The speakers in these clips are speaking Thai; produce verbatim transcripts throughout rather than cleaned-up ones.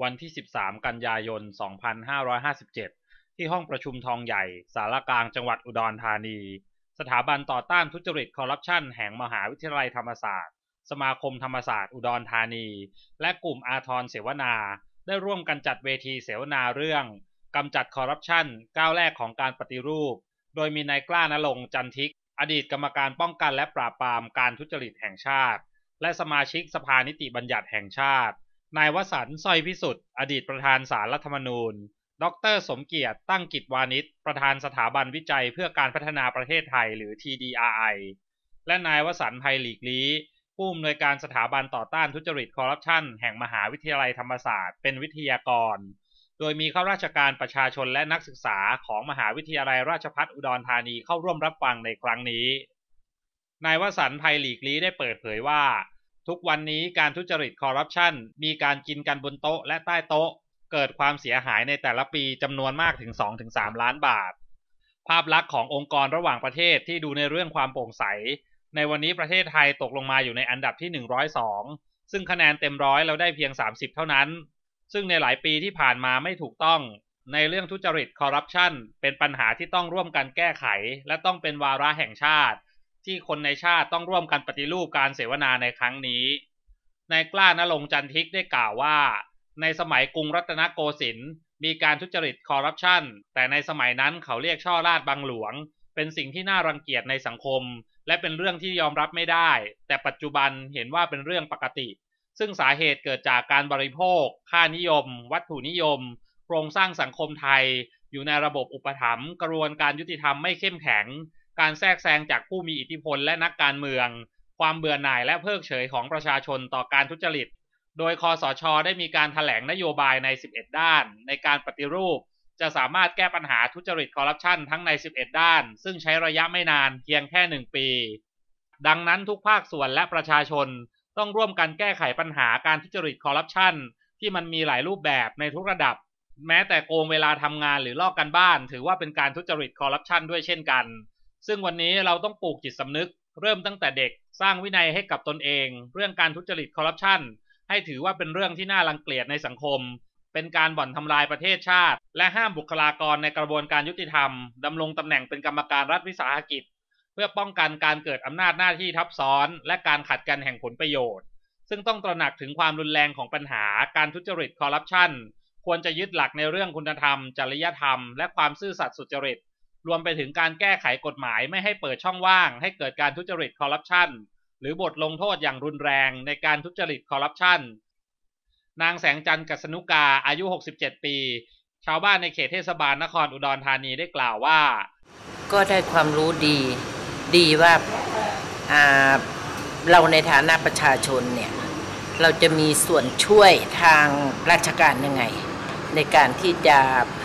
วันที่ สิบสาม กันยายน สองพันห้าร้อยห้าสิบเจ็ด ที่ห้องประชุมทองใหญ่ศาลากลางจังหวัดอุดรธานีสถาบันต่อต้านทุจริตคอร์รัปชันแห่งมหาวิทยาลัยธรรมศาสตร์สมาคมธรรมศาสตร์อุดรธานีและกลุ่มอาทรเสวนาได้ร่วมกันจัดเวทีเสวนาเรื่องกำจัดคอร์รัปชันก้าวแรกของการปฏิรูปโดยมีนายกล้าณรงค์จันทิกอดีตกรรมการป้องกันและปราบปรามการทุจริตแห่งชาติและสมาชิกสภานิติบัญญัติแห่งชาตินายวสันต์ สร้อยพิสุทธิ์อดีตประธานศาลรัฐธรรมนูญดร.สมเกียรติตั้งกิจวานิชประธานสถาบันวิจัยเพื่อการพัฒนาประเทศไทยหรือ ที ดี อาร์ ไอ และนายวสันต์ ไพหลีกลี้ผู้อำนวยการสถาบันต่อต้านทุจริตคอร์รัปชันแห่งมหาวิทยาลัยธรรมศาสตร์เป็นวิทยากรโดยมีข้าราชการประชาชนและนักศึกษาของมหาวิทยาลัยราชภัฏอุดรธานีเข้าร่วมรับฟังในครั้งนี้นายวสันต์ ไพหลีกลี้ได้เปิดเผยว่าทุกวันนี้การทุจริตคอร์รัปชันมีการกินกันบนโต๊ะและใต้โต๊ะเกิดความเสียหายในแต่ละปีจำนวนมากถึง สองถึงสาม ล้านบาทภาพลักษณ์ขององค์กรระหว่างประเทศที่ดูในเรื่องความโปร่งใสในวันนี้ประเทศไทยตกลงมาอยู่ในอันดับที่หนึ่งร้อยสองซึ่งคะแนนเต็มร้อยเราได้เพียงสามสิบเท่านั้นซึ่งในหลายปีที่ผ่านมาไม่ถูกต้องในเรื่องทุจริตคอร์รัปชันเป็นปัญหาที่ต้องร่วมกันแก้ไขและต้องเป็นวาระแห่งชาติที่คนในชาติต้องร่วมกันปฏิรูปการเสวนาในครั้งนี้นายกล้าณรงค์จันทิกได้กล่าวว่าในสมัยกรุงรัตนโกสินทร์มีการทุจริตคอร์รัปชันแต่ในสมัยนั้นเขาเรียกช่อราชบังหลวงเป็นสิ่งที่น่ารังเกียจในสังคมและเป็นเรื่องที่ยอมรับไม่ได้แต่ปัจจุบันเห็นว่าเป็นเรื่องปกติซึ่งสาเหตุเกิดจากการบริโภคค่านิยมวัตถุนิยมโครงสร้างสังคมไทยอยู่ในระบบอุปถัมภ์กระบวนการยุติธรรมไม่เข้มแข็งการแทรกแซงจากผู้มีอิทธิพลและนักการเมืองความเบื่อหน่ายและเพิกเฉยของประชาชนต่อการทุจริตโดยคสช.ได้มีการแถลงนโยบายในสิบเอ็ดด้านในการปฏิรูปจะสามารถแก้ปัญหาทุจริตคอร์รัปชันทั้งในสิบเอ็ดด้านซึ่งใช้ระยะไม่นานเพียงแค่หนึ่งปีดังนั้นทุกภาคส่วนและประชาชนต้องร่วมกันแก้ไขปัญหาการทุจริตคอร์รัปชันที่มันมีหลายรูปแบบในทุกระดับแม้แต่โกงเวลาทำงานหรือลอกกันบ้านถือว่าเป็นการทุจริตคอร์รัปชันด้วยเช่นกันซึ่งวันนี้เราต้องปลูกจิตสำนึกเริ่มตั้งแต่เด็กสร้างวินัยให้กับตนเองเรื่องการทุจริตคอร์รัปชันให้ถือว่าเป็นเรื่องที่น่ารังเกียจในสังคมเป็นการบ่อนทำลายประเทศชาติและห้ามบุคลากรในกระบวนการยุติธรรมดำรงตำแหน่งเป็นกรรมการรัฐวิสาหกิจเพื่อป้องกันการเกิดอำนาจหน้าที่ทับซ้อนและการขัดกันแห่งผลประโยชน์ซึ่งต้องตระหนักถึงความรุนแรงของปัญหาการทุจริตคอร์รัปชันควรจะยึดหลักในเรื่องคุณธรรมจริยธรรมและความซื่อสัตย์สุจริตรวมไปถึงการแก้ไขกฎหมายไม่ให้เปิดช่องว่างให้เกิดการทุจริตคอร์รัปชันหรือบทลงโทษอย่างรุนแรงในการทุจริตคอร์รัปชันนางแสงจันทร์กัสนุกาอายุหกสิบเจ็ดปีชาวบ้านในเขตเทศบาลนครอุดรธานีได้กล่าวว่าก็ได้ความรู้ดีดีว่าเราในฐานะประชาชนเนี่ยเราจะมีส่วนช่วยทางราชการยังไงในการที่จะ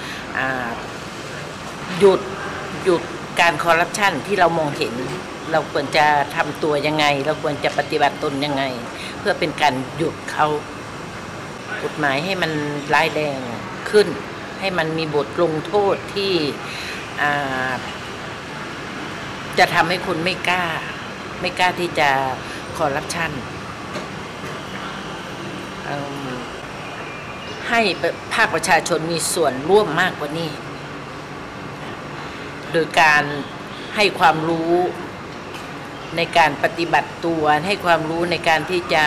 หยุดหยุดการคอร์รัปชันที่เรามองเห็นเราควรจะทำตัวยังไงเราควรจะปฏิบัติตนยังไงเพื่อเป็นการหยุดเขากฎหมายให้มันร้ายแรงขึ้นให้มันมีบทลงโทษที่จะทำให้คนไม่กล้าไม่กล้าที่จะคอร์รัปชันให้ภาคประชาชนมีส่วนร่วมมากกว่านี้โดยการให้ความรู้ในการปฏิบัติตัวให้ความรู้ในการที่จะ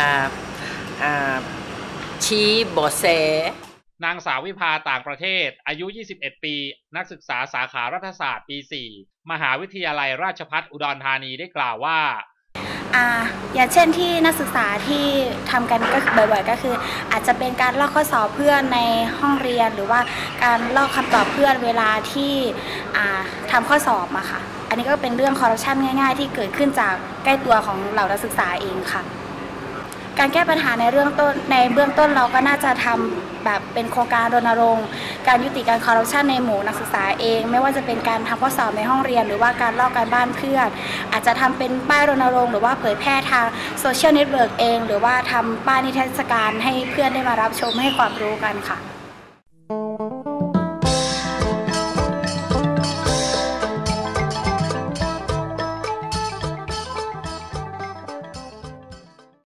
ชี้เบาะแสนางสาววิภาต่างประเทศอายุยี่สิบเอ็ดปีนักศึกษาสาขารัฐศาสตร์ปีสี่มหาวิทยาลัยราชภัฏอุดรธานีได้กล่าวว่าอ่าอย่างเช่นที่นักศึกษาที่ทำกันก็บ่อยๆก็คืออาจจะเป็นการลอกข้อสอบเพื่อนในห้องเรียนหรือว่าการลอกคำตอบเพื่อนเวลาที่อ่าทำข้อสอบอะค่ะอันนี้ก็เป็นเรื่องคอร์รัปชันง่ายๆที่เกิดขึ้นจากใกล้ตัวของเหล่านักศึกษาเองค่ะการแก้ปัญหาในเรื่องต้นในเบื้องต้นเราก็น่าจะทำแบบเป็นโครงการรณรงค์การยุติการคอร์รัปชันในหมู่นักศึกษาเองไม่ว่าจะเป็นการทำข้อสอบในห้องเรียนหรือว่าการลอกการบ้านเพื่อนอาจจะทำเป็นป้ายรณรงค์หรือว่าเผยแพร่ทางโซเชียลเน็ตเวิร์กเองหรือว่าทำป้ายนิทรรศการให้เพื่อนได้มารับชมให้ความรู้กันค่ะ